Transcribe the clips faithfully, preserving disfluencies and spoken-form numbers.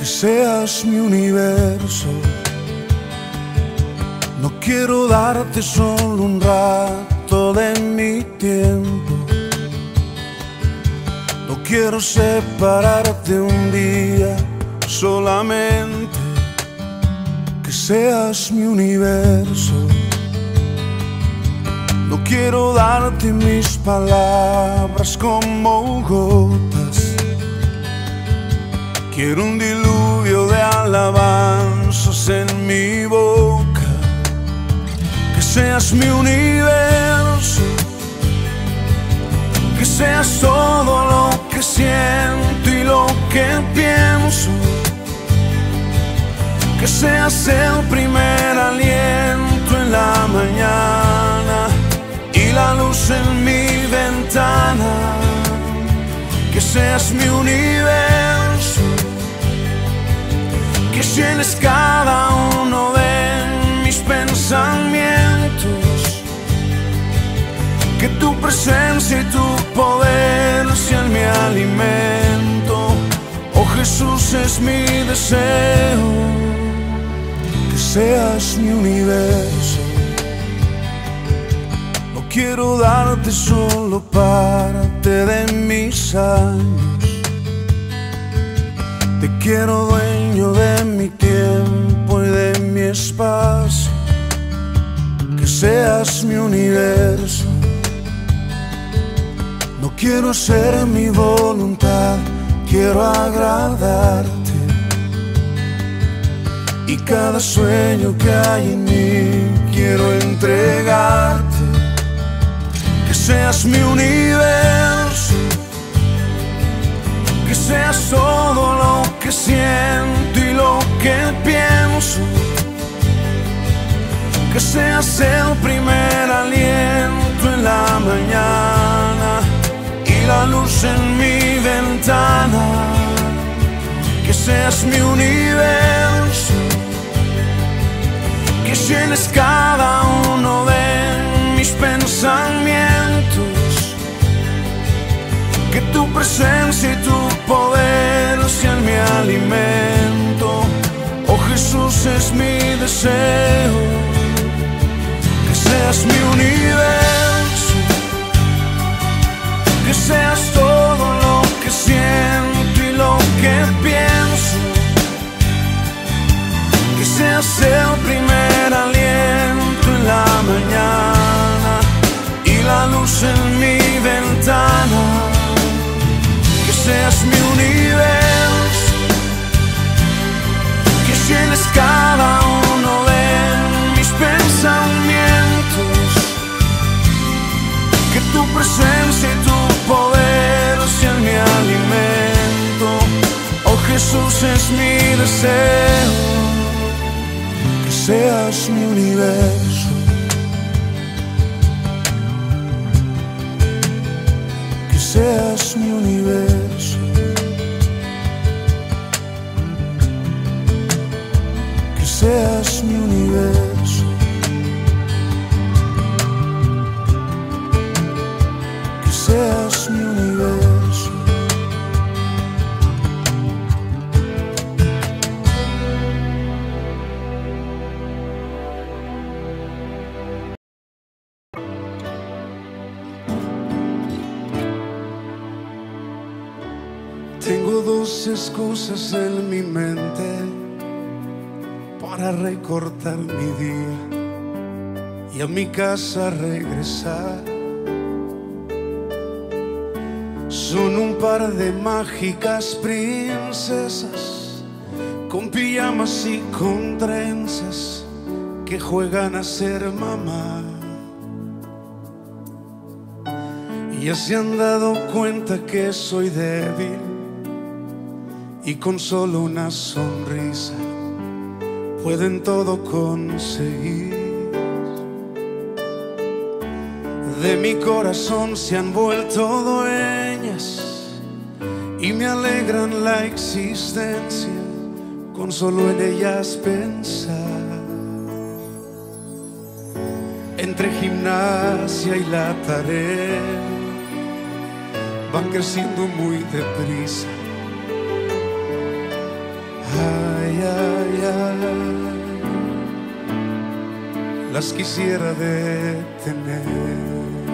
que seas mi universo. No quiero darte solo un rato de mi tiempo. No quiero separarte un día, solamente que seas mi universo. No quiero darte mis palabras como gotas. Quiero un diluvio de alabanzas en mi boca. Que seas mi universo. Que seas todo lo que siento y lo que pienso. Que seas el primer aliento en la mañana y la luz en mi ventana. Que seas mi universo. Que llenes cada uno de mis pensamientos. Que tu presencia y tu poder sean mi alimento. Oh Jesús, es mi deseo que seas mi universo. No quiero darte solo parte de mis años. Te quiero dueño de mi tiempo y de mi espacio. Que seas mi universo. No quiero hacer mi voluntad, quiero agradarte. Y cada sueño que hay en mí quiero entregarte. Que seas mi universo. Que seas todo lo que siento y lo que pienso. Que seas el primer aliento en la mañana y la luz en mi ventana. Que seas mi universo. Que llenes cada uno de mis pensamientos. Que tu presencia y tu poder sean mi alimento. Oh Jesús, es mi deseo que seas mi universo. Que seas todo lo que siento y lo que pienso. Que seas el primer aliento en la mañana y la luz en mi ventana. Que seas mi universo. Que llenes cada uno de mis pensamientos. Que tu presencia y tu poder sean mi alimento. Oh Jesús, es mi deseo que seas mi universo. Que seas mi universo. Que seas mi universo. Que seas mi universo. Tengo dos excusas en mi mente para recortar mi día y a mi casa regresar. Son un par de mágicas princesas con pijamas y con trenzas que juegan a ser mamá. Y ya se han dado cuenta que soy débil y con solo una sonrisa pueden todo conseguir. De mi corazón se han vuelto dueñas y me alegran la existencia con solo en ellas pensar. Entre gimnasia y la tarea van creciendo muy deprisa. Ay, ay, ay, las quisiera detener,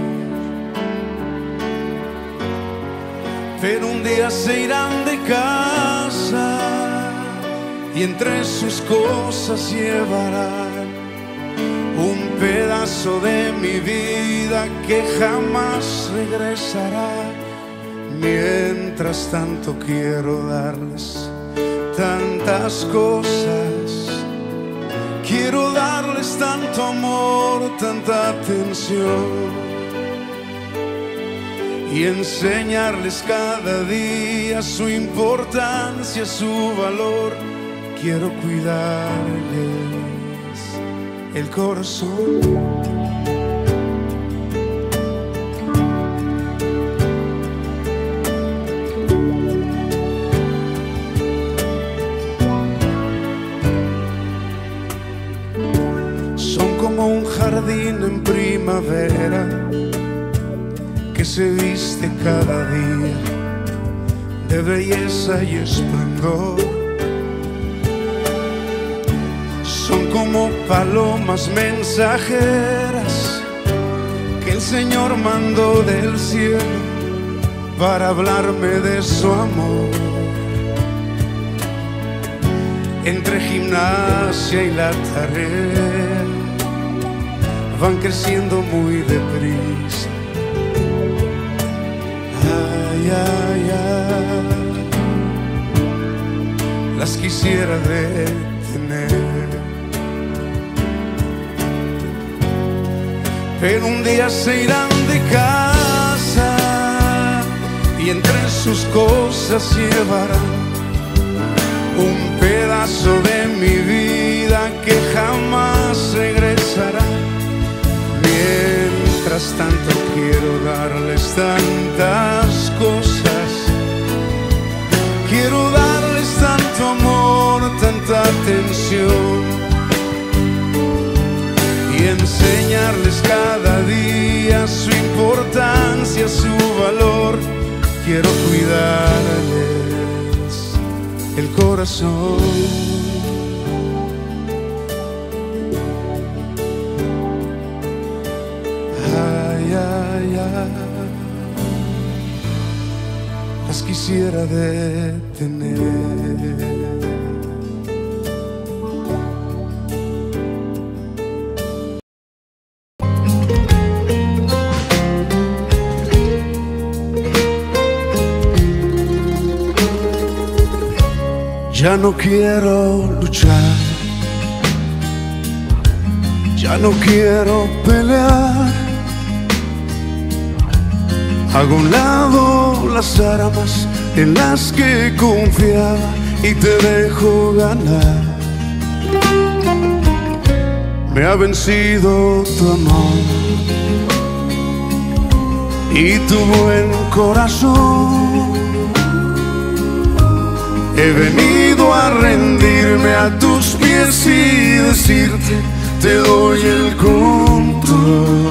pero un día se irán de casa y entre sus cosas llevarán un pedazo de mi vida que jamás regresará. Mientras tanto quiero darles tantas cosas, quiero darles tanto amor, tanta atención, y enseñarles cada día su importancia, su valor. Quiero cuidarles el corazón. Son como un jardín en primavera que se viste cada día de belleza y esplendor. Son como palomas mensajeras que el Señor mandó del cielo para hablarme de su amor. Entre gimnasia y la tarea van creciendo muy deprisa. Ay, ay, ay, las quisiera detener, pero un día se irán de casa y entre sus cosas llevarán un pedazo de mi vida que jamás regresará. Mientras tanto quiero darles tantas cosas, quiero darles tanto amor, tanta atención, y enseñarles cada día su importancia, su valor. Quiero cuidarles el corazón. Ay, ay, ay, las quisiera detener. Ya no quiero luchar, ya no quiero pelear. Hago a un lado las armas en las que confiaba y te dejo ganar. Me ha vencido tu amor y tu buen corazón. He venido a rendirme a tus pies y decirte, te doy el control.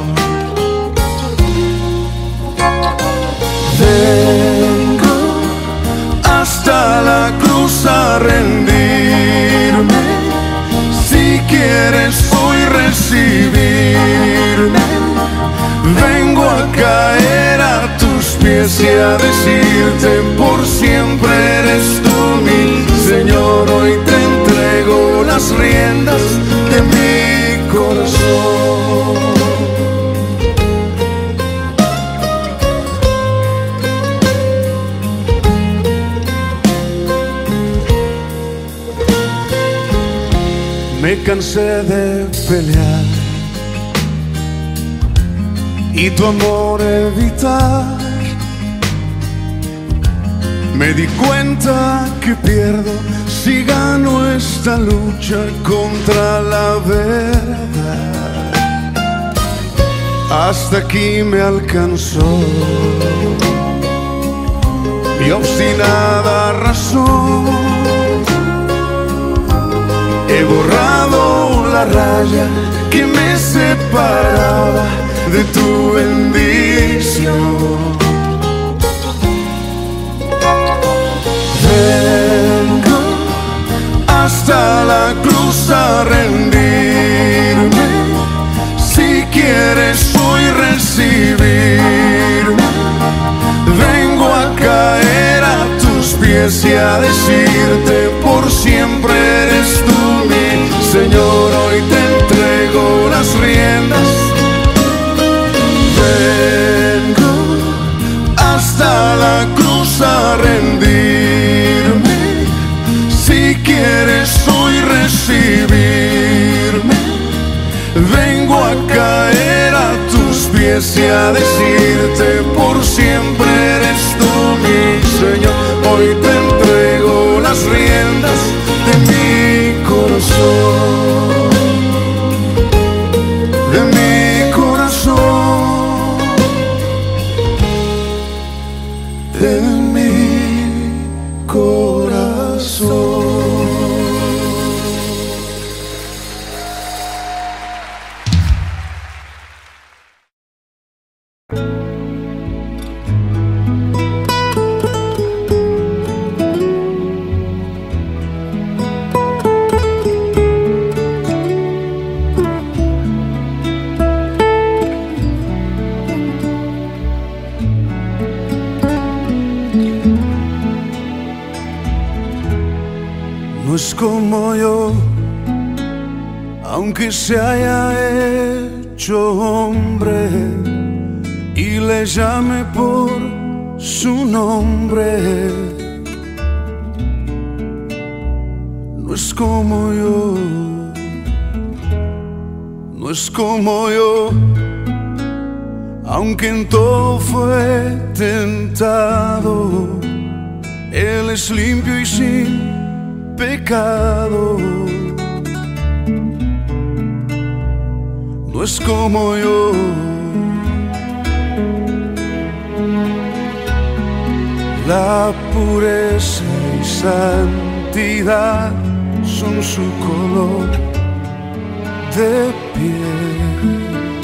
Vengo hasta la cruz a rendirme. Si quieres hoy recibirme, vengo a caer a tus pies y a decirte, por siempre eres tú mi Señor. Hoy te entrego las riendas de mi corazón. Me cansé de pelear y tu amor evitar. Me di cuenta que pierdo si gano esta lucha contra la verdad. Hasta aquí me alcanzó mi obstinada razón. He borrado la raya que me separaba de tu bendición. Vengo pies y a decirte por siempre eres tú mi Señor. Hoy te entrego las riendas, vengo hasta la cruz a rendirme. Si quieres hoy recibirme, vengo a caer a tus pies y a decirte por siempre eres tú mi Señor. Hoy te entrego las riendas de mi corazón, de mi corazón, de mi corazón. No es como yo, aunque se haya hecho hombre y le llame por su nombre. No es como yo, no es como yo, aunque en todo fue tentado. Él es limpio y sin pecado. No es como yo, la pureza y santidad son su color de piel.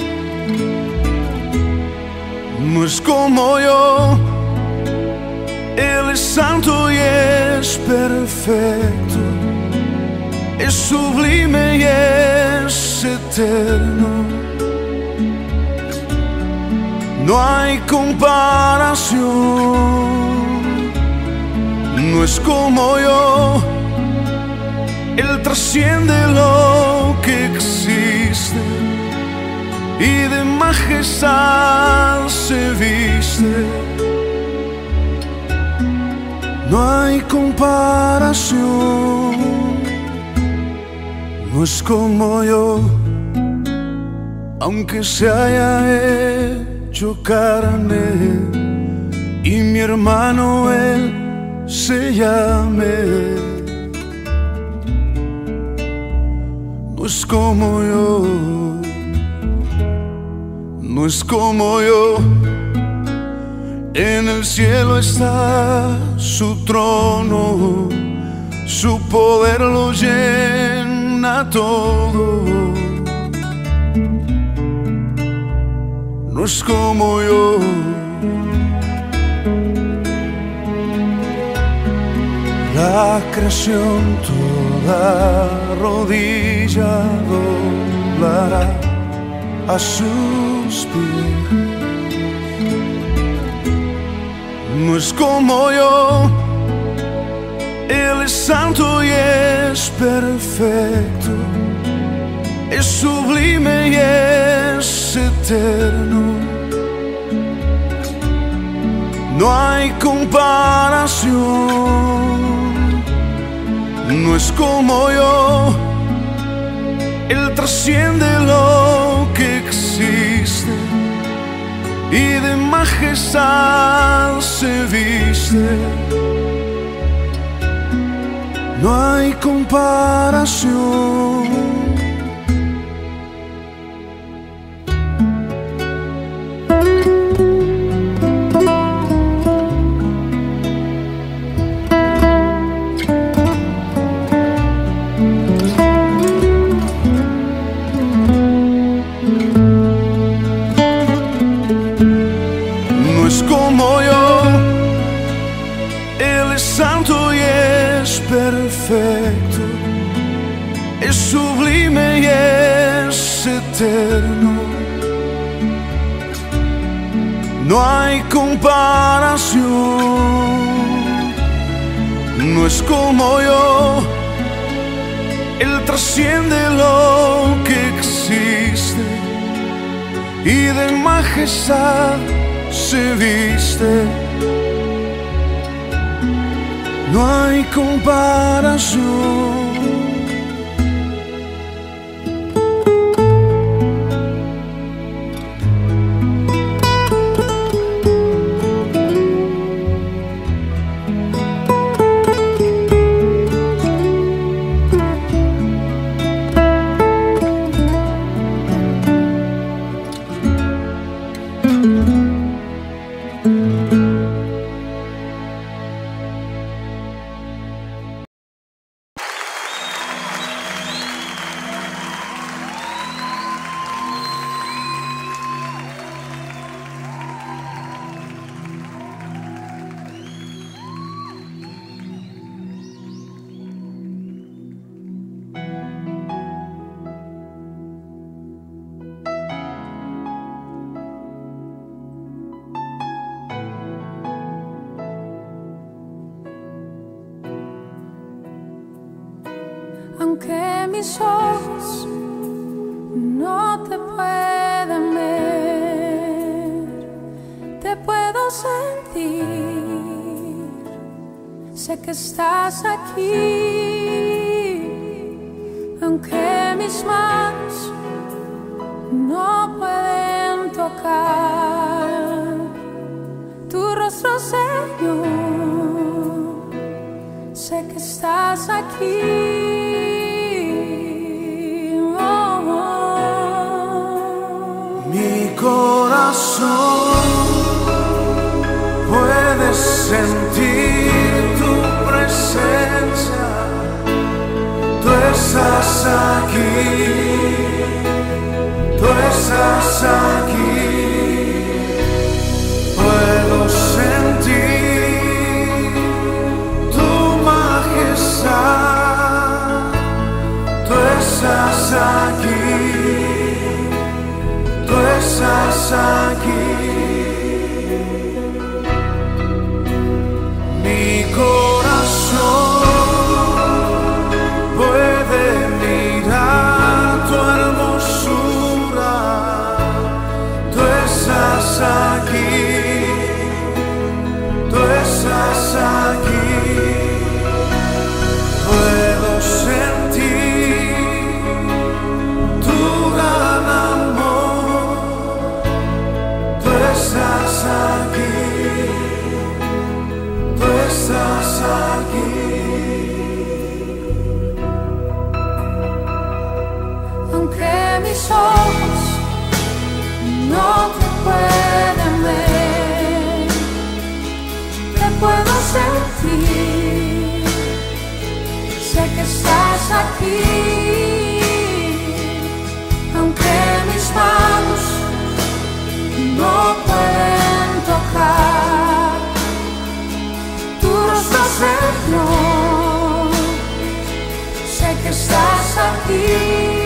No es como yo, Él es santo y es perfecto, es sublime y es eterno. No hay comparación. No es como yo, Él trasciende lo que existe y de majestad se viste. No hay comparación. No es como yo, aunque se haya hecho carne y mi hermano Él se llame. No es como yo, no es como yo. En el cielo está su trono, su poder lo llena todo. No es como yo, la creación toda rodilla doblará a sus pies. No es como yo, Él es santo y es perfecto, es sublime y es eterno. No hay comparación. No es como yo, Él trasciende lo que existe y de majestad se viste. No hay comparación. No es como yo, Él es santo y es perfecto, es sublime y es eterno. No hay comparación. no es como yo. Él trasciende lo que existe y de majestad se viste. No hay comparación. Aunque mis ojos no te pueden ver, te puedo sentir. Sé que estás aquí. Aunque mis manos no pueden tocar tu rostro, Señor, sé que estás aquí. Mi corazón puede sentir tu presencia. Tú estás aquí, tú estás aquí. Puedo sentir tu majestad. Tú estás aquí. Tú estás aquí. Mi corazón puede mirar tu hermosura. Tú estás aquí. Tú estás aquí. Puedo sentir tu gran amor. Tú estás aquí, tú estás aquí. Aunque mis ojos no te pueden ver, te puedo sentir. Sé que estás aquí. Aunque mis manos no pueden tocar tu rostro, Señor, sé que estás aquí.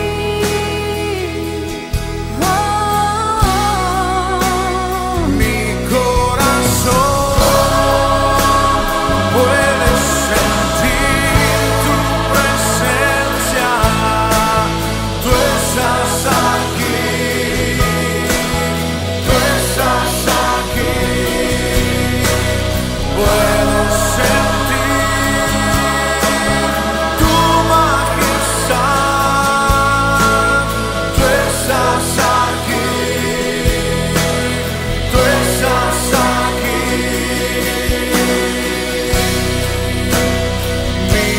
Oh, mi corazón puede sentir tu presencia. Tú estás aquí. Tú estás aquí. Puedo sentir tu majestad. Tú estás aquí. Tú estás aquí. Mi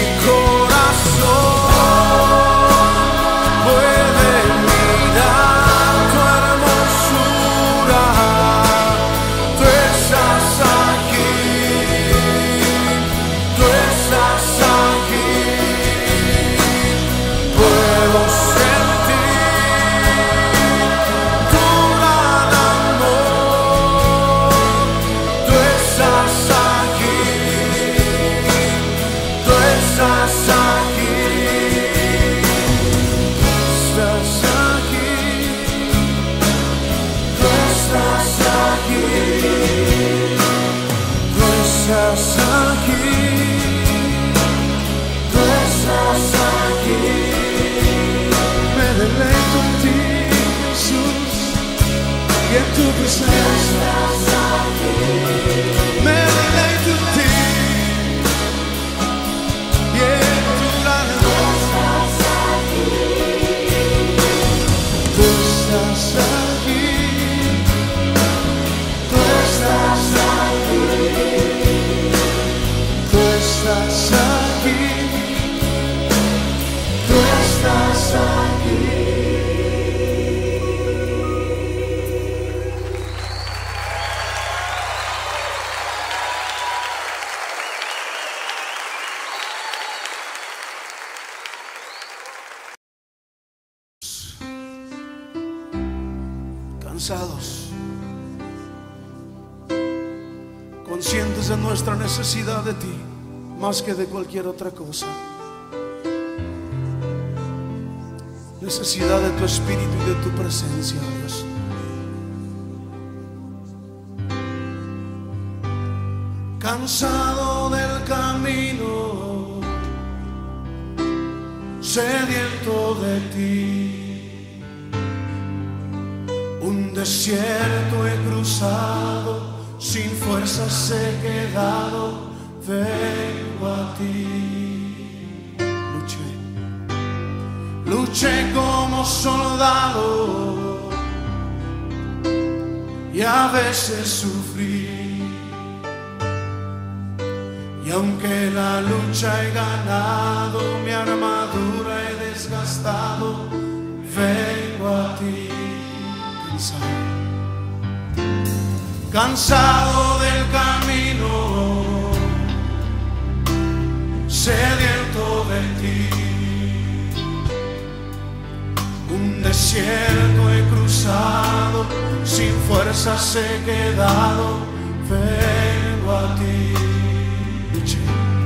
corazón puede mirar tu hermosura. Tú estás aquí. Tú estás aquí. Puedo sentir tu gran amor. Tú estás aquí. Tú estás aquí. Estás aquí. Tú estás aquí. Tú estás aquí. tu presencia, me deleito en ti y en tu lado. Tú estás aquí, tú estás aquí, tú estás aquí, tú estás aquí. Cansados, conscientes de nuestra necesidad de ti, más que de cualquier otra cosa. Necesidad de tu espíritu y de tu presencia, Dios. Cansado del camino, sediento de ti. Un desierto he cruzado, sin fuerzas he quedado, vengo a ti. Luché, luché como soldado y a veces sufrí. Y aunque la lucha he ganado, mi armadura he desgastado, vengo a ti. Cansado del camino, sediento de ti. Un desierto he cruzado, sin fuerzas he quedado, vengo a ti. Luché,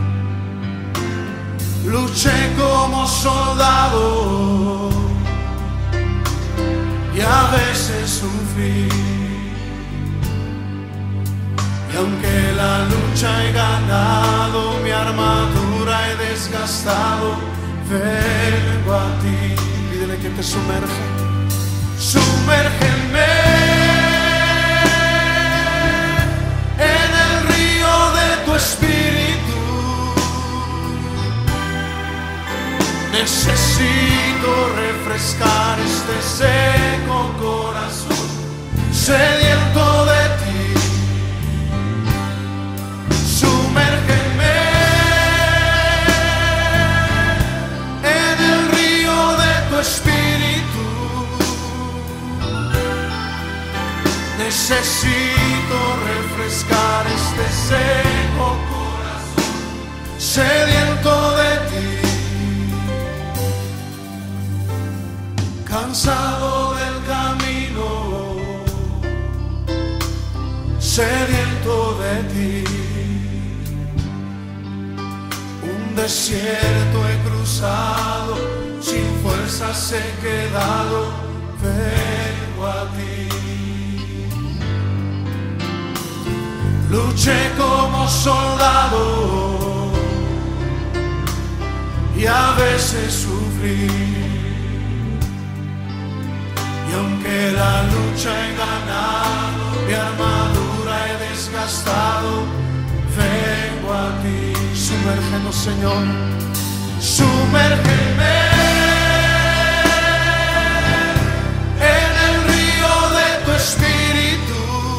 luché como soldado y a veces sufrí. Y aunque la lucha he ganado, mi armadura he desgastado, vengo a ti. Pídele que te sumerja. Sumérgeme en el río de tu espíritu. Necesito refrescar este seco corazón, sediento de ti. Sumérgeme en el río de tu espíritu. Necesito refrescar este seco corazón, sediento de ti. Cansado del camino, sediento de ti. Un desierto he cruzado, sin fuerzas he quedado, vengo a ti. Luché como soldado y a veces sufrí. Y aunque la lucha he ganado, mi armadura he desgastado, vengo a ti. Sumérgenos, Señor, sumérgeme en el río de tu espíritu.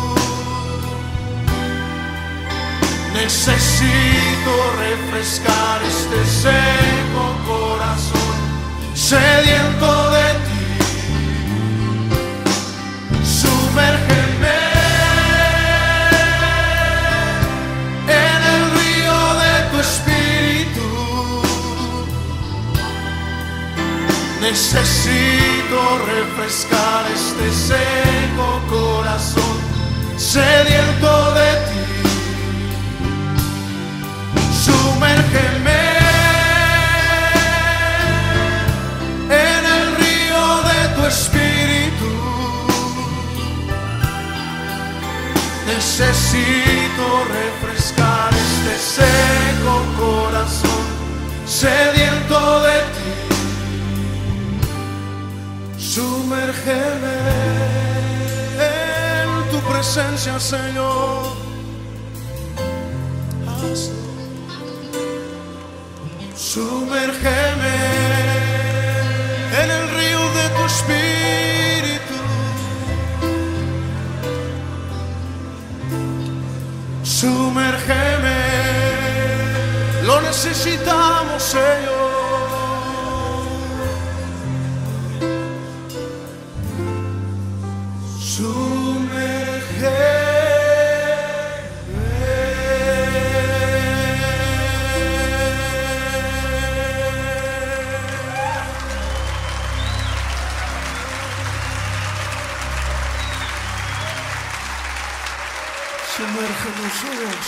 Necesito refrescar este seco corazón, sediento de ti. Sumérgeme en el río de tu espíritu. Necesito refrescar este seco corazón, sediento de ti. Sumérgeme en el río de tu espíritu. Necesito refrescar este seco corazón, sediento de ti. Sumérgeme en presencia, Señor. Hazlo. Sumérgeme en el río de tu espíritu. Sumérgeme, lo necesitamos, Señor. Sumérgeme. Sumérgenos, Dios.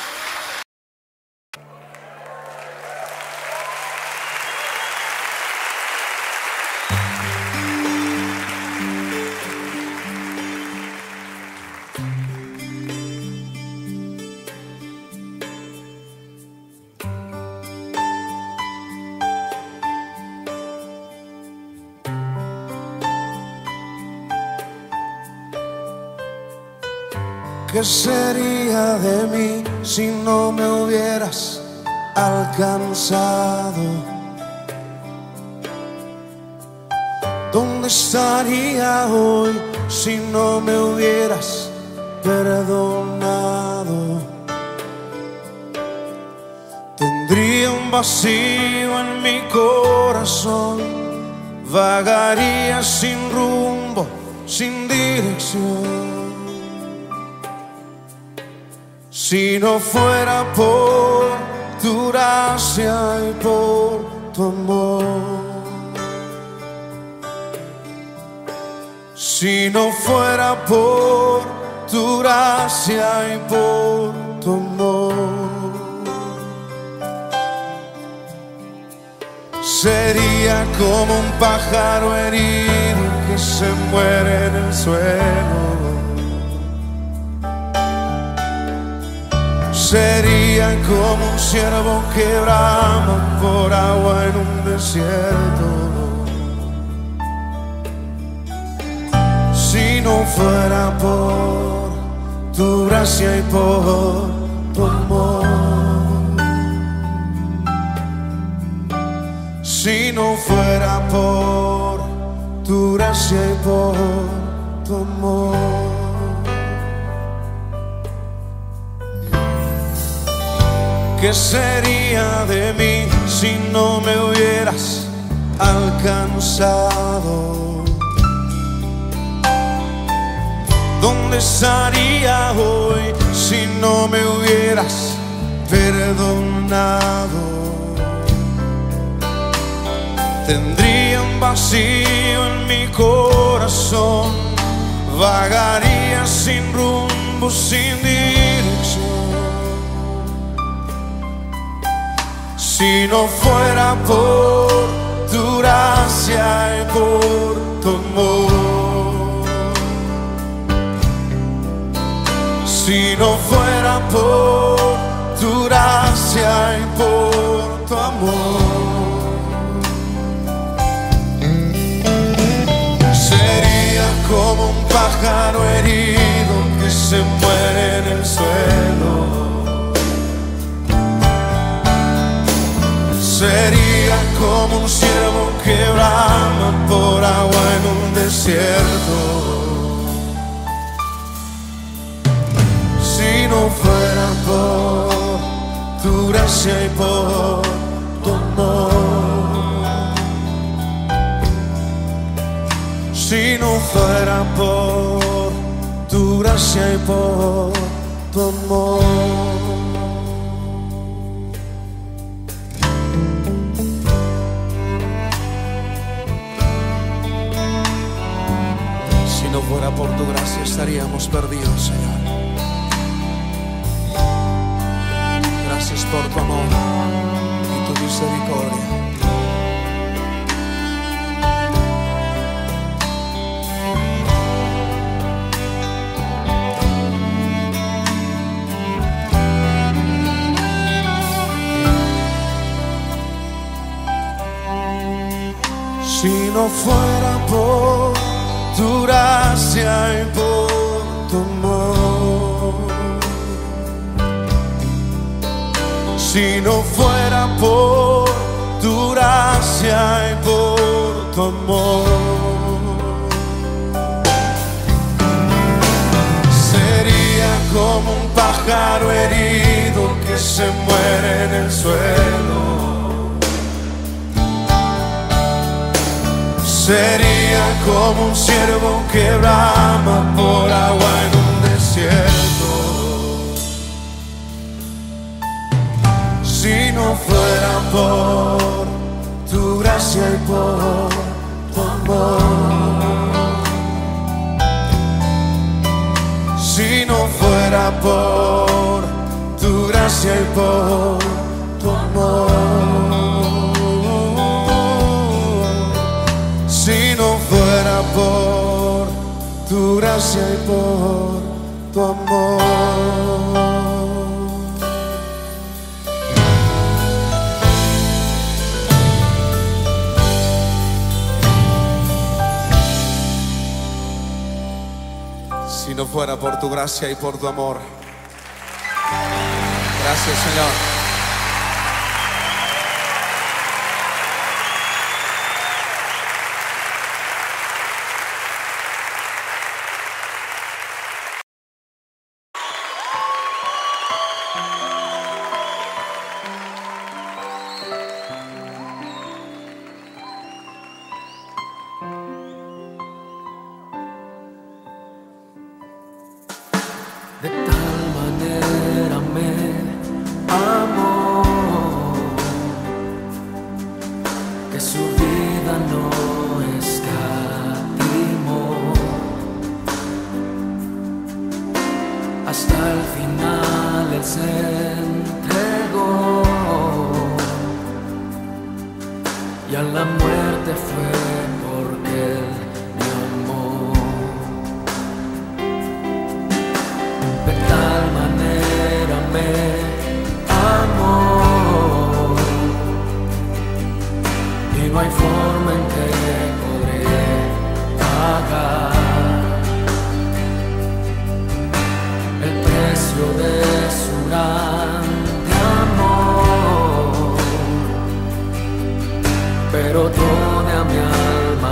¿Qué sería de mí si no me hubieras alcanzado? ¿Dónde estaría hoy si no me hubieras perdonado? Tendría un vacío en mi corazón, vagaría sin rumbo, sin dirección. Si no fuera por tu gracia y por tu amor, si no fuera por tu gracia y por tu amor, sería como un pájaro herido que se muere en el suelo. Sería como un ciervo que brama por agua en un desierto. Si no fuera por tu gracia y por tu amor, si no fuera por tu gracia y por tu amor, ¿qué sería de mí si no me hubieras alcanzado? ¿Dónde estaría hoy si no me hubieras perdonado? Tendría un vacío en mi corazón, vagaría sin rumbo, sin dirección. Si no fuera por tu gracia y por tu amor, si no fuera por tu gracia y por tu amor, sería como un pájaro herido que se muere en el suelo. Sería como un ciervo que brama por agua en un desierto. Si no fuera por tu gracia y por tu amor, si no fuera por tu gracia y por tu amor, si no fuera por tu gracia estaríamos perdidos, Señor. Gracias por tu amor y tu misericordia. Si no fuera por tu gracia y por tu amor, Si no fuera por tu gracia y por tu amor, sería como un pájaro herido que se muere en el suelo. Sería como un ciervo que brama por agua en un desierto. Si no fuera por tu gracia y por tu amor, si no fuera por tu gracia y por tu amor, si no fuera por tu gracia y por tu amor. Si no fuera por tu gracia y por tu amor. Gracias, Señor. De tal manera me amó que su vida no escatimó. Hasta el final él se entregó y a la muerte fue porque él me amó. De tal manera me amó y no hay forma en que podré pagar el precio de su grande amor, pero toda mi alma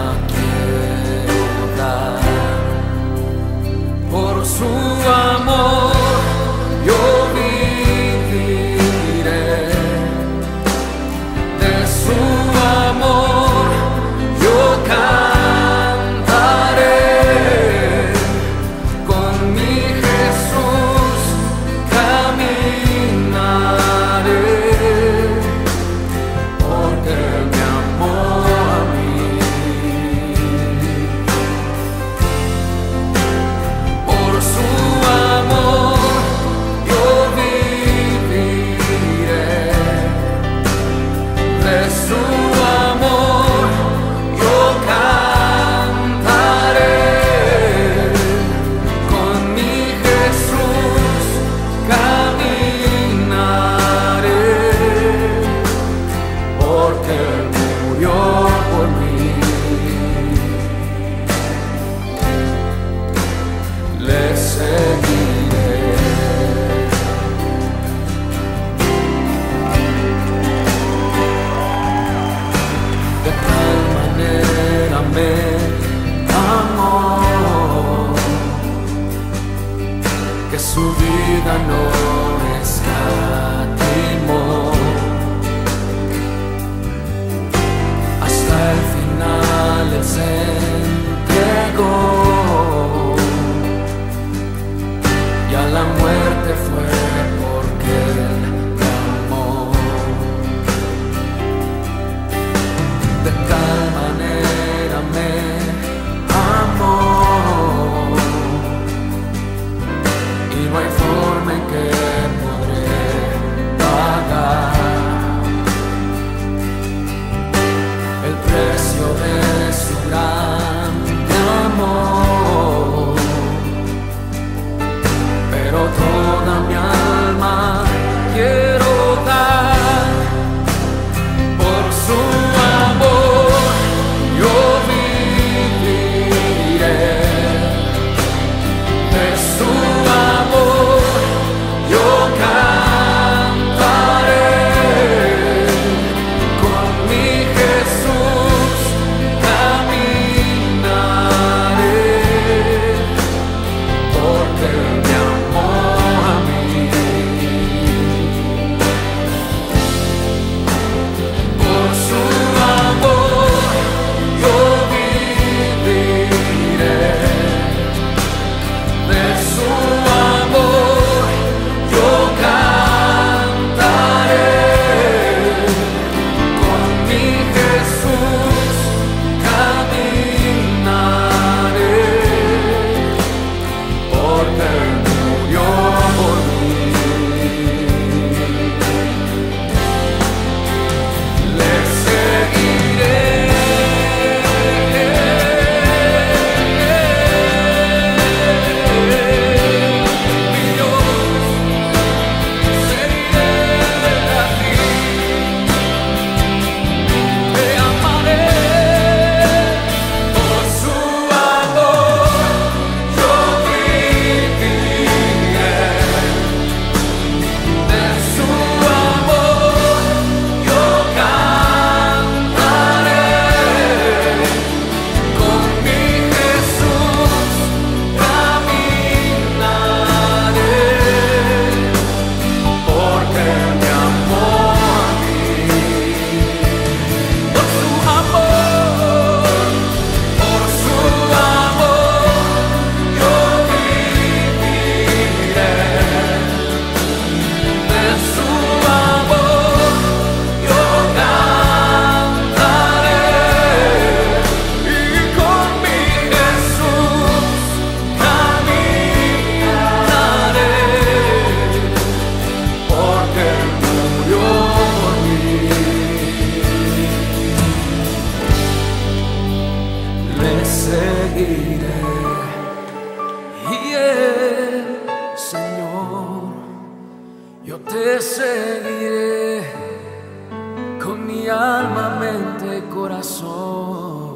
Yo te seguiré con mi alma, mente, corazón.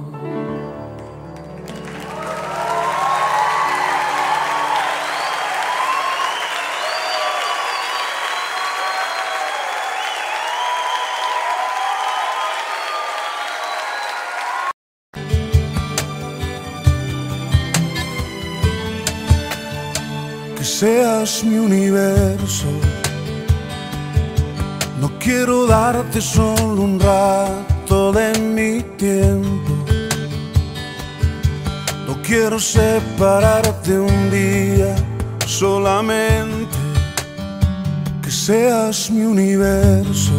Que seas mi universo. No quiero darte solo un rato de mi tiempo. No quiero separarte un día solamente. Que seas mi universo.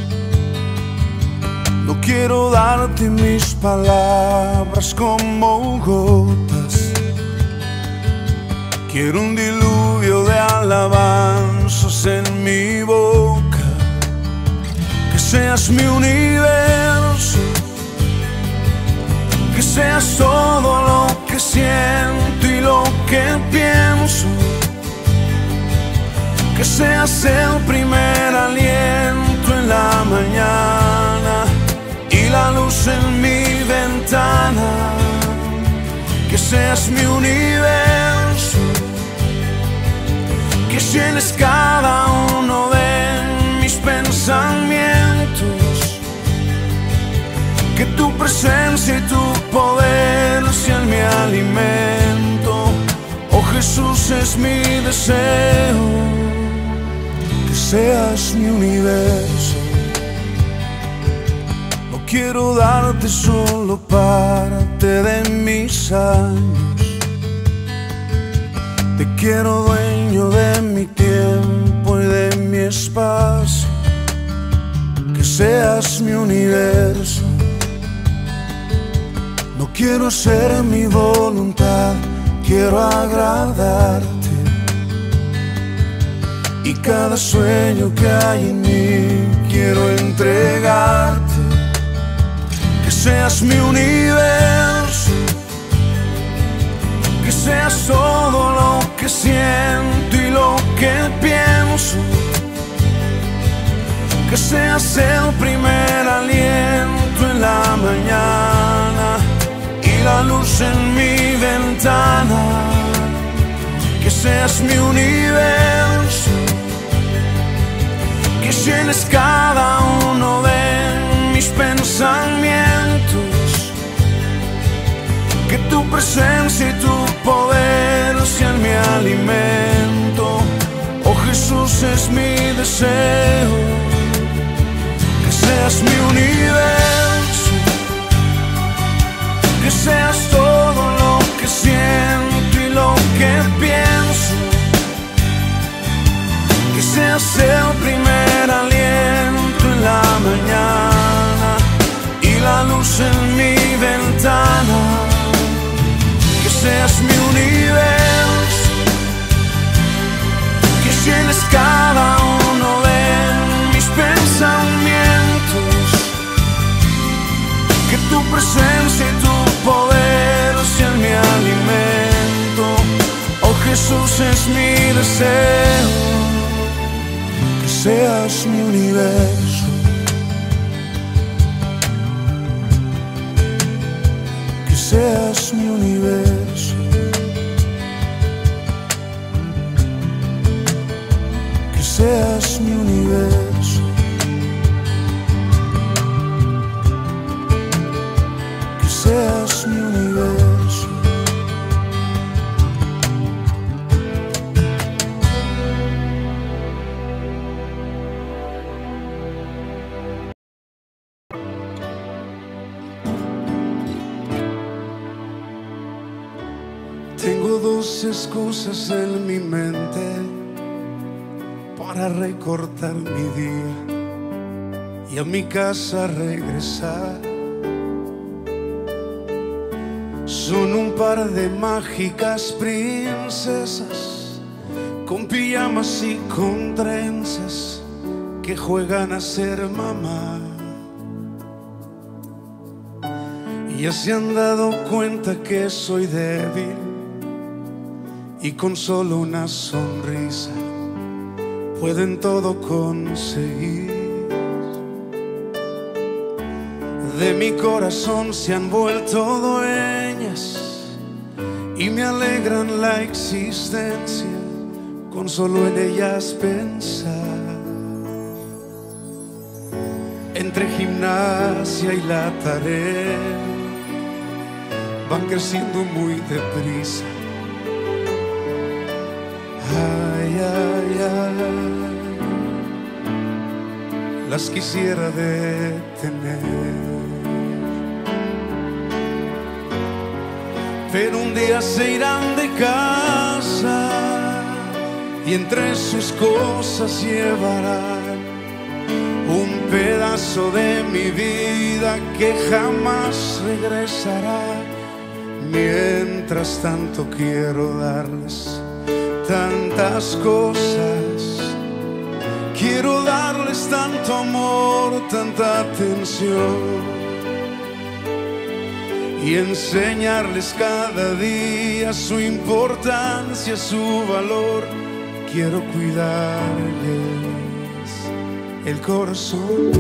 No quiero darte mis palabras como gotas. Quiero un diluvio de alabanzas en mi boca. Que seas mi universo. Que seas todo lo que siento y lo que pienso. Que seas el primer aliento en la mañana y la luz en mi ventana. Que seas mi universo. Que llenes cada uno de mis pensamientos. Que tu presencia y tu poder sean mi alimento. Oh Jesús, es mi deseo. Que seas mi universo. No quiero darte solo parte de mis años. Te quiero dueño de mi tiempo y de mi espacio. Que seas mi universo. No quiero hacer mi voluntad, quiero agradarte. Y cada sueño que hay en mí quiero entregarte. Que seas mi universo. Que seas todo lo que siento y lo que pienso. Que seas el primer aliento en la mañana y la luz en mi ventana. Que seas mi universo. Que llenes cada uno de mis pensamientos. Que tu presencia y tu poder sean mi alimento. Oh Jesús, es mi deseo. Que seas mi universo. Que seas todo lo que siento y lo que pienso. Que seas el primer aliento en la mañana y la luz en mi ventana. Que seas mi universo. Que llenes cada uno de mis pensamientos. Que tu presencia y tu poder sean mi alimento. Oh Jesús, es mi deseo. Que seas mi universo. Que seas mi universo. Que seas mi universo. Que seas mi universo. Tengo dos excusas en mi mente para recortar mi día y a mi casa regresar. Son un par de mágicas princesas con pijamas y con trenzas que juegan a ser mamá. Y ya se han dado cuenta que soy débil y con solo una sonrisa pueden todo conseguir. De mi corazón se han vuelto dueñas y me alegran la existencia con solo en ellas pensar. Entre gimnasia y la tarea van creciendo muy deprisa. Ay, ay, ay, las quisiera detener, pero un día se irán de casa y entre sus cosas llevarán un pedazo de mi vida que jamás regresará. Mientras tanto quiero darles tantas cosas, quiero darles tanto amor, tanta atención, y enseñarles cada día su importancia, su valor. Quiero cuidarles el corazón.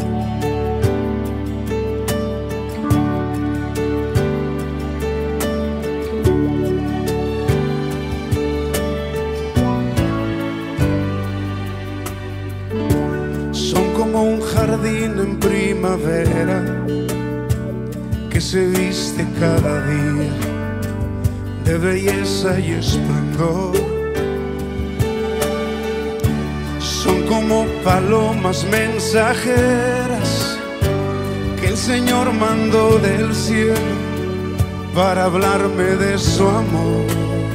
Son como un jardín en primavera que se viste cada día de belleza y esplendor. Son como palomas mensajeras que el Señor mandó del cielo para hablarme de su amor.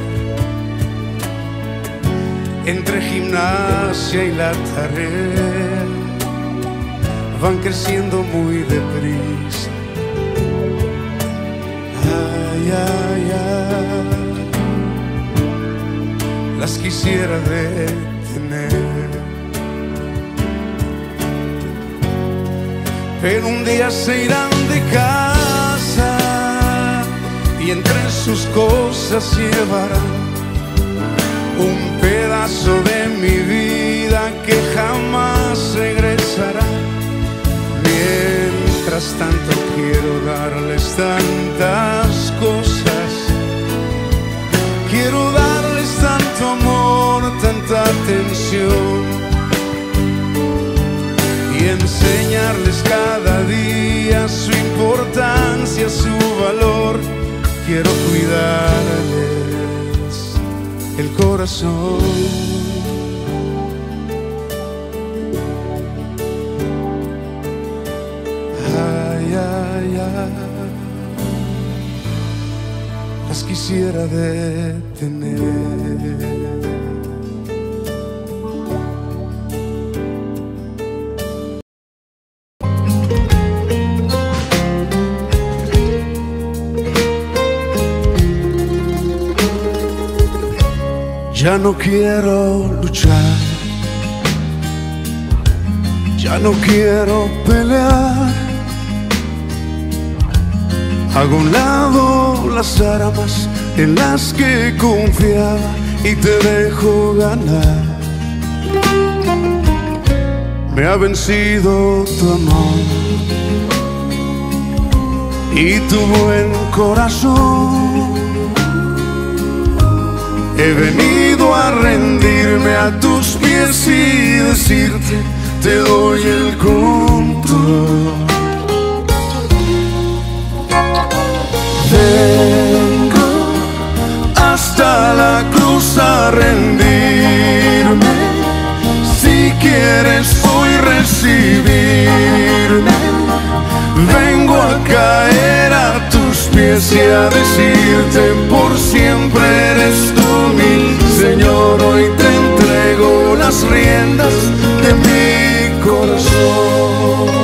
Entre gimnasia y la tarea van creciendo muy deprisa. Ay, ay, ay, las quisiera detener, pero un día se irán de casa y entre sus cosas llevarán un pedazo de mi vida que jamás regresará. Mientras tanto quiero darles tantas cosas, quiero darles tanto amor, tanta atención, y enseñarles cada día su importancia, su valor. Quiero cuidarles el corazón. Ay, ay, ay, las quisiera detener. Ya no quiero luchar, ya no quiero pelear. Hago a un lado las armas en las que confiaba y te dejo ganar. Me ha vencido tu amor y tu buen corazón. He venido a rendirme a tus pies y decirte, te doy el control. Vengo hasta la cruz a rendirme. Si quieres hoy recibirme, vengo a caer a tus pies y a decirte, por siempre eres tú mi Señor. Hoy te entrego las riendas de mi corazón.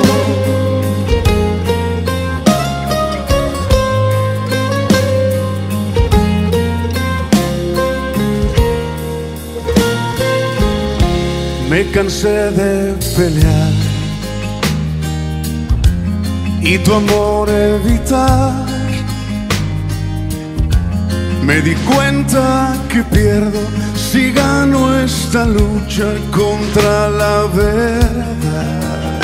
Me cansé de pelear y tu amor evitar. Me di cuenta que pierdo si gano esta lucha contra la verdad.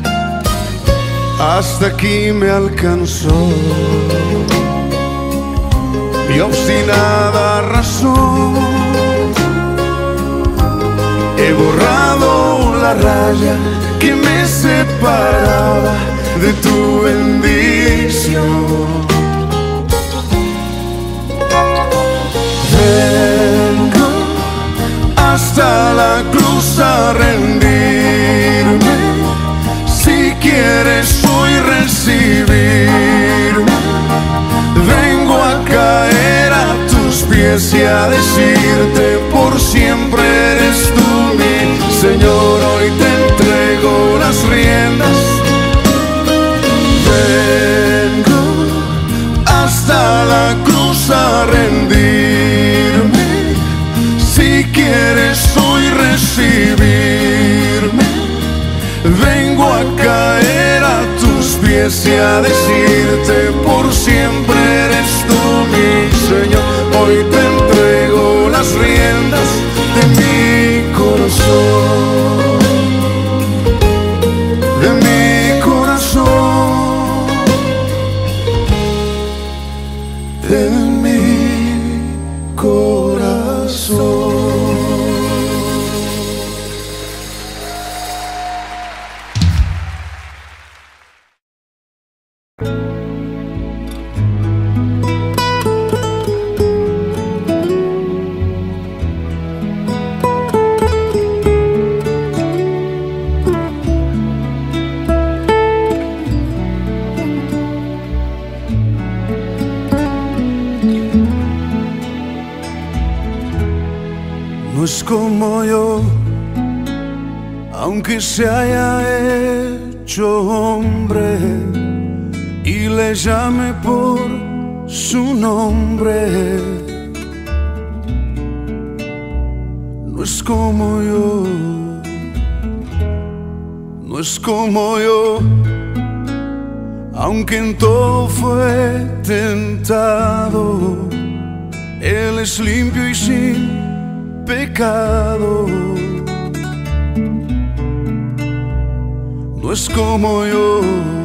Hasta aquí me alcanzó mi obstinada razón. He borrado la raya que me separaba de tu bendición. Vengo hasta la cruz a rendirme. Si quieres hoy recibirme, vengo a caer a tus pies y a decirte: por siempre eres tú mi Señor. Hoy te entrego las riendas. Vengo hasta la cruz a rendirme. Si quieres hoy recibirme, vengo a caer a tus pies y a decirte: por siempre eres tú mi Señor. Hoy te entrego las riendas de mi corazón, de mi corazón, de mi corazón. No es como yo, aunque se haya hecho hombre y le llame por su nombre. No es como yo, no es como yo, aunque en todo fue tentado. Él es limpio y sin pecado. No es como yo,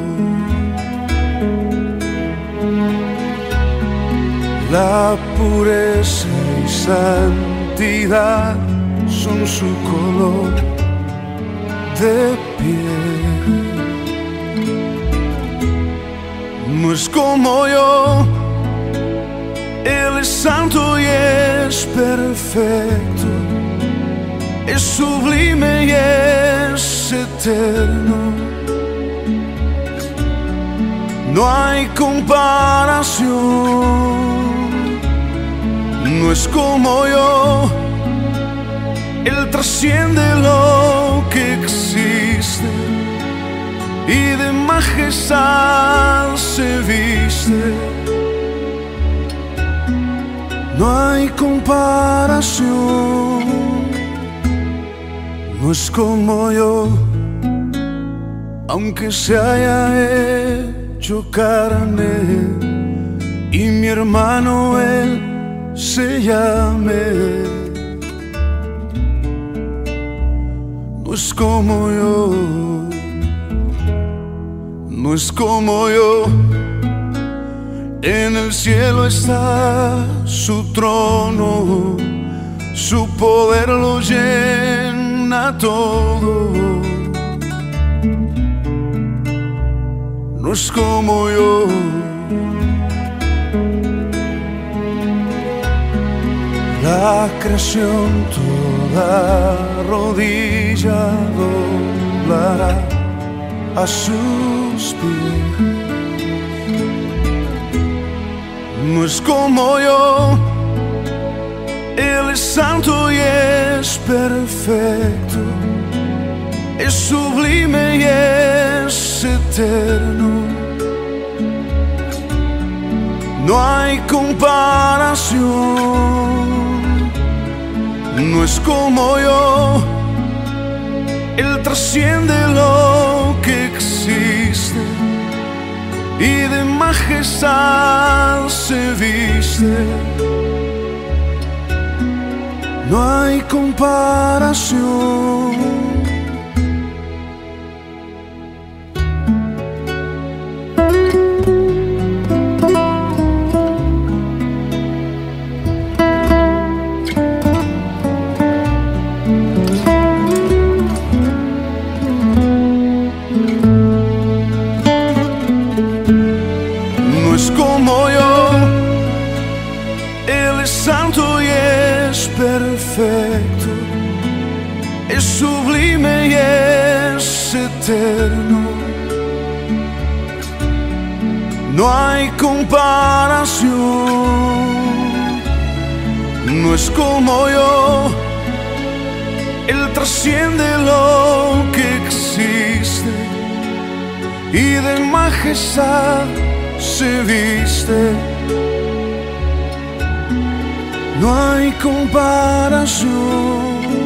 la pureza y santidad son su color de piel. No es como yo, Él es santo y es perfecto, es sublime y es eterno. No hay comparación. No es como yo, Él trasciende lo que existe y de majestad se viste. No hay comparación. No es como yo, aunque se haya hecho carne y mi hermano Él se llame. No es como yo, no es como yo. En el cielo está su trono, su poder lo llena todo. No es como yo, la creación toda rodilla doblará a sus pies. No es como yo, Él es santo y es perfecto, es sublime y es eterno. No hay comparación. No es como yo, Él trasciende lo que existe y de majestad se viste. no hay comparación. No es como yo, Él es santo y es perfecto, es sublime y es eterno. No hay comparación. No es como yo, Él trasciende lo que existe y de majestad se viste. No hay comparación.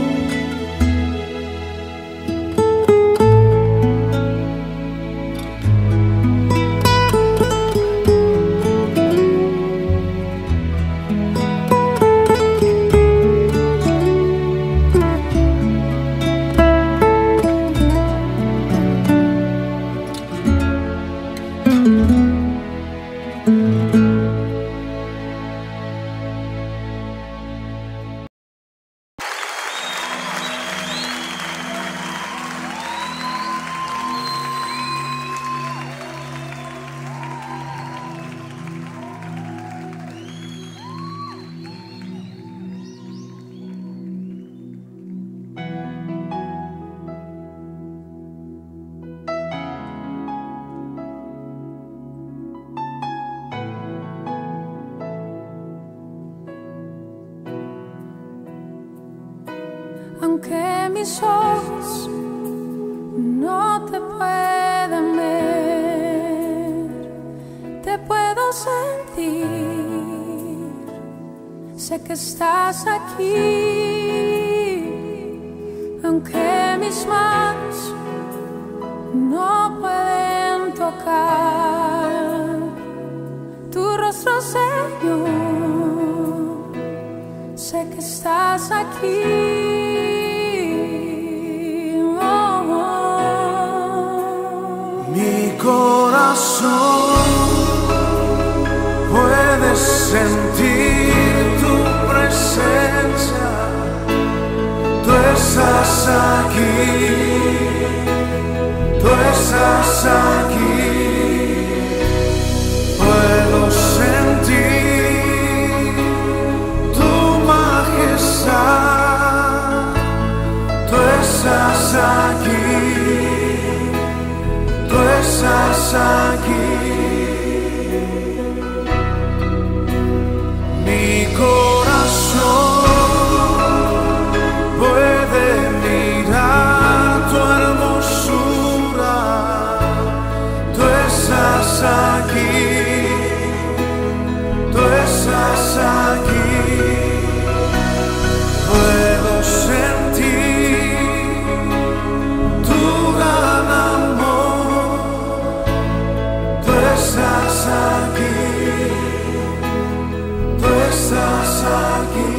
Aunque mis ojos no te pueden ver, te puedo sentir. Sé que estás aquí. Aunque mis manos no pueden tocar tu rostro, Señor, sé que estás aquí. Mi corazón puede sentir tu presencia. Tú estás aquí, tú estás aquí. Puedo sentir tu majestad. Tú estás aquí. Tú estás aquí. Mi corazón puede mirar tu hermosura. Tú estás aquí. Tú estás aquí. Puedo sentir tu gran amor. Tú estás aquí, tú estás aquí.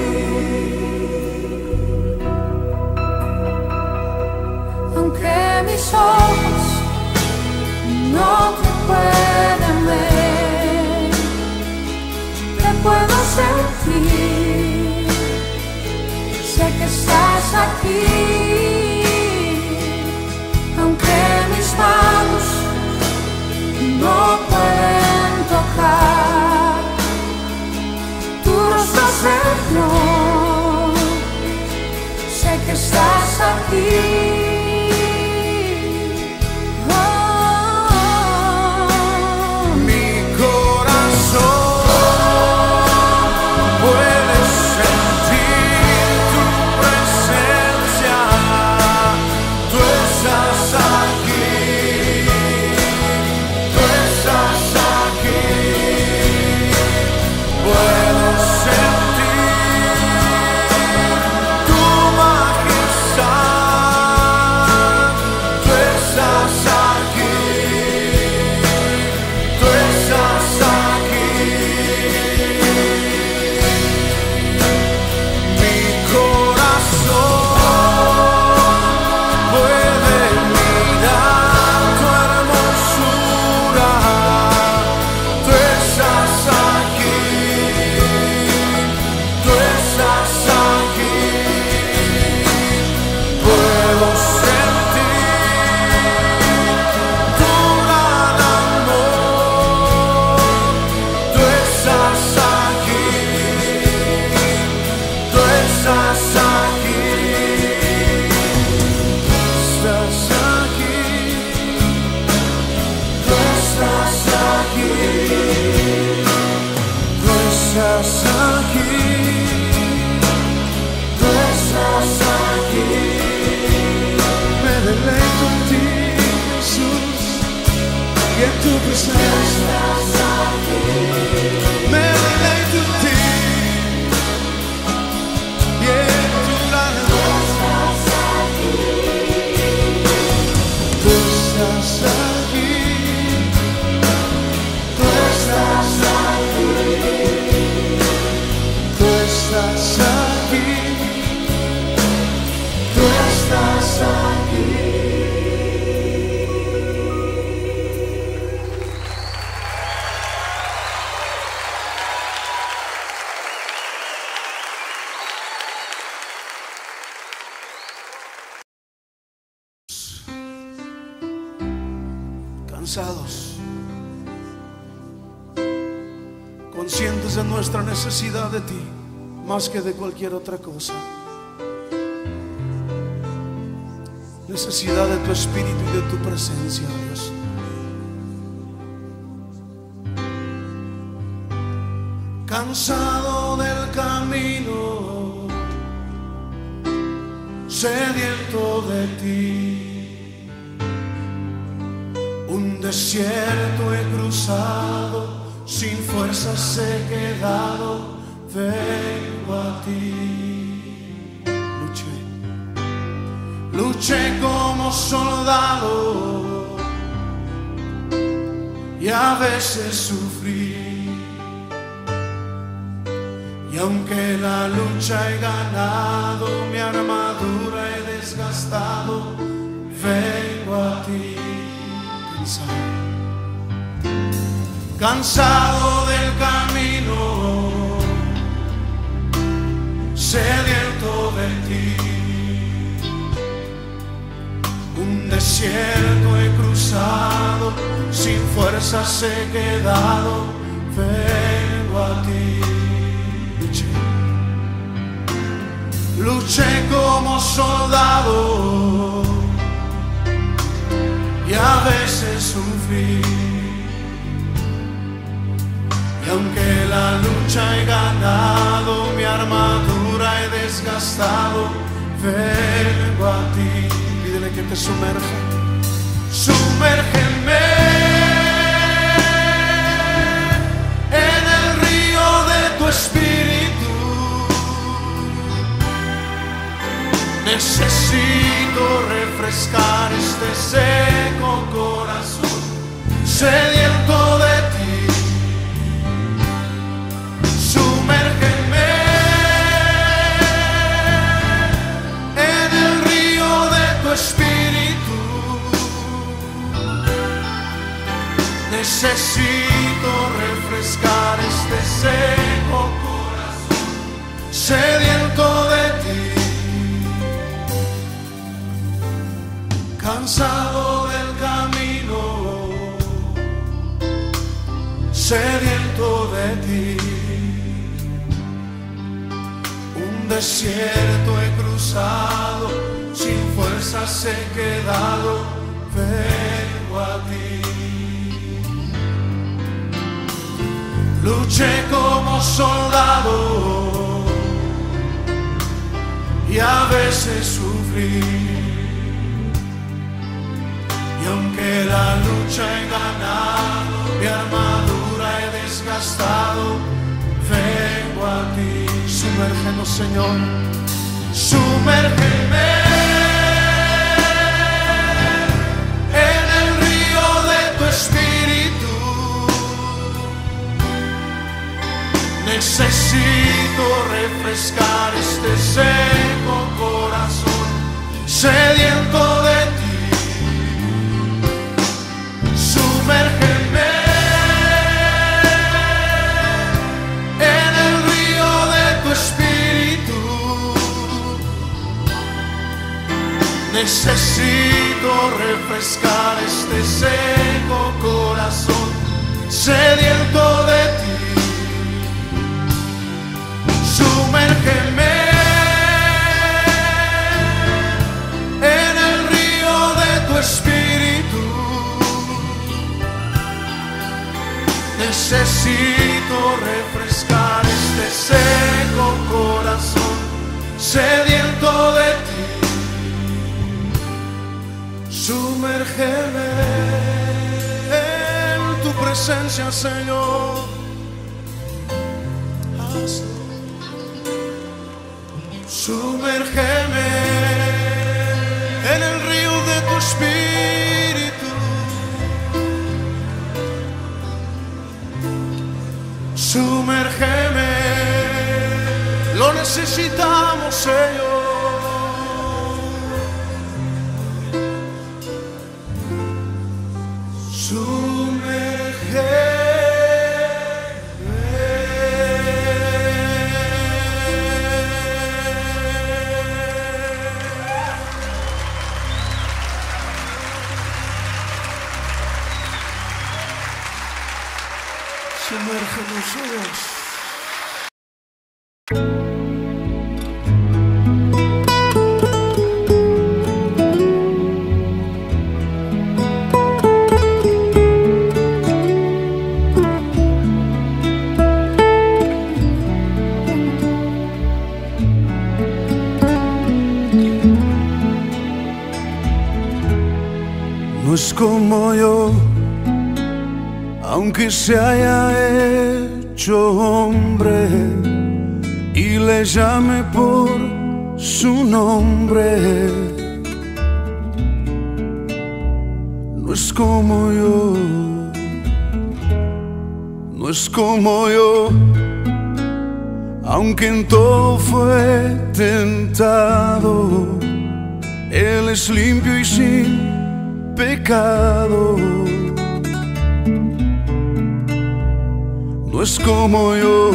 Aunque mis ojos no te pueden ver, te puedo sentir. Sé que estás aquí. Aunque mis manos no pueden tocar tu rostro, Señor, sé que estás aquí. Oh, mi corazón puede sentir tu presencia. estás aquí, tú estás aquí. Me deleito en ti, Jesús, y en tu presencia. Me deleito en ti y en tu alabanza. Tú estás aquí, tú estás aquí, tú estás aquí, tú estás aquí. Cansados, conscientes de nuestra necesidad de ti, más que de cualquier otra cosa. Necesidad de tu espíritu y de tu presencia, Dios. Cansado del camino, sediento de ti. Un desierto he cruzado, sin fuerzas he quedado, vengo a ti. Luché, luché como soldado y a veces sufrí. Y aunque la lucha he ganado, mi armadura he desgastado, vengo a ti. Cansado del camino, sediento de ti. Un desierto he cruzado, sin fuerzas he quedado, vengo a ti. Luché, luché como soldado y a veces sufrí. Y aunque la lucha he ganado, mi armadura he desgastado, vengo a ti. Pídele que te sumerja. Sumérgeme en el río de tu espíritu. Necesito refrescar este seco corazón, sediento de ti. Sumérgeme en el río de tu espíritu. Necesito refrescar este seco corazón, sediento de ti. Cansado del camino, sediento de ti. Un desierto he cruzado, sin fuerzas he quedado, vengo a ti. Luché como soldado y a veces sufrí. Y aunque la lucha he ganado, mi armadura he desgastado, vengo a ti. Sumérgenos, Señor, sumérgeme en el río de tu espíritu. Necesito refrescar este seco corazón, sediento de ti. Sumérgeme en el río de tu espíritu. Necesito refrescar este seco corazón, sediento de ti. Sumérgeme en el río de tu espíritu. Necesito refrescar este seco corazón sediento de ti. Sumérgeme en tu presencia, Señor. Hazlo. Sumérgeme en el río de tu espíritu. Sumérgeme, lo necesitamos, Señor. Sumérgeme. Sumérgenos, Dios. No es como yo, aunque se haya hecho hombre y le llame por su nombre. No es como yo, no es como yo, aunque en todo fue tentado. Él es limpio y sin pecado. No es como yo,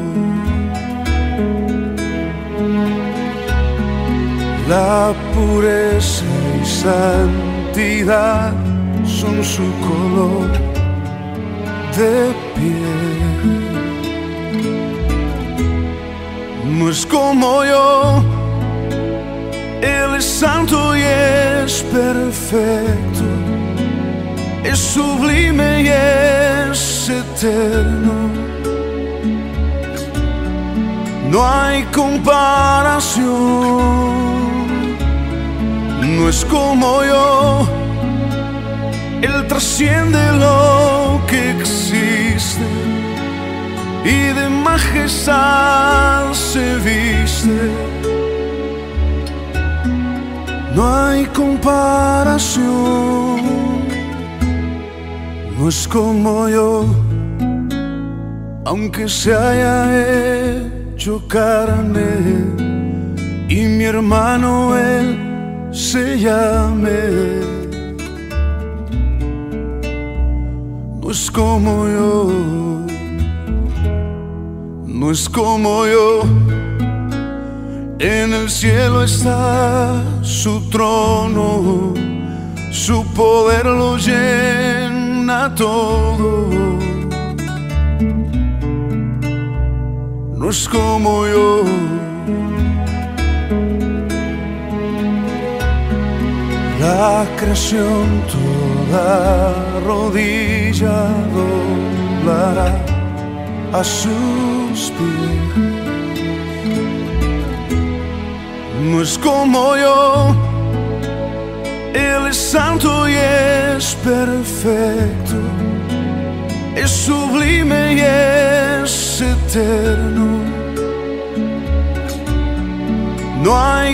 la pureza y santidad son su color de piel. No es como yo, Él es santo y es perfecto, es sublime y es eterno. No hay comparación. No es como yo, Él trasciende lo que existe y de majestad se viste. No hay comparación. No es como yo, aunque se haya hecho carne y mi hermano Él se llame. No es como yo, no es como yo. En el cielo está su trono, su poder lo llena todo. No es como yo, la creación toda rodilla doblará a sus pies. No es como yo, Él es santo y es perfecto, es sublime y es eterno. No hay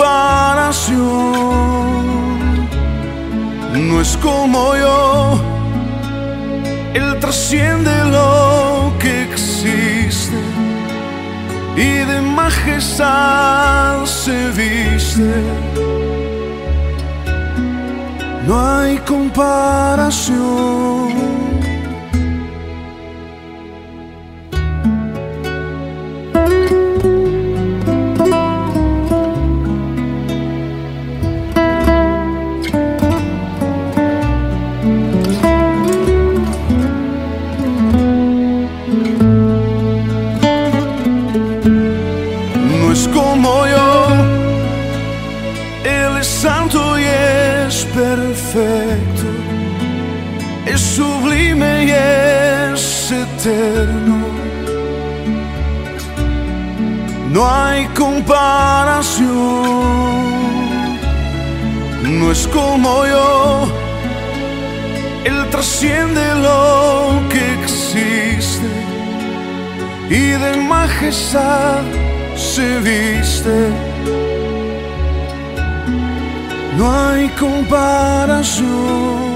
comparación. No es como yo, Él trasciende lo que existe y de majestad se viste. No hay comparación. No es como yo, Él es santo y es perfecto, es sublime y es eterno. no hay comparación. No es como yo, Él trasciende lo que existe y de majestad se viste. No hay comparación.